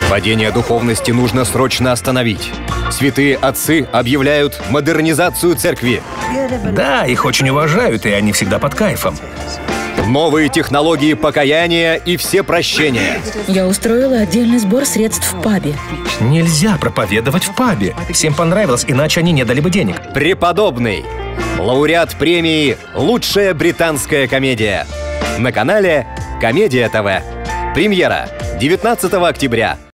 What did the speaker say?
Падение духовности нужно срочно остановить. Святые отцы объявляют модернизацию церкви. Да, их очень уважают, и они всегда под кайфом. Новые технологии покаяния и всепрощения. Я устроила отдельный сбор средств в пабе. Нельзя проповедовать в пабе. Всем понравилось, иначе они не дали бы денег. Преподобный. Лауреат премии «Лучшая британская комедия». На канале Комедия ТВ. Премьера 19 октября.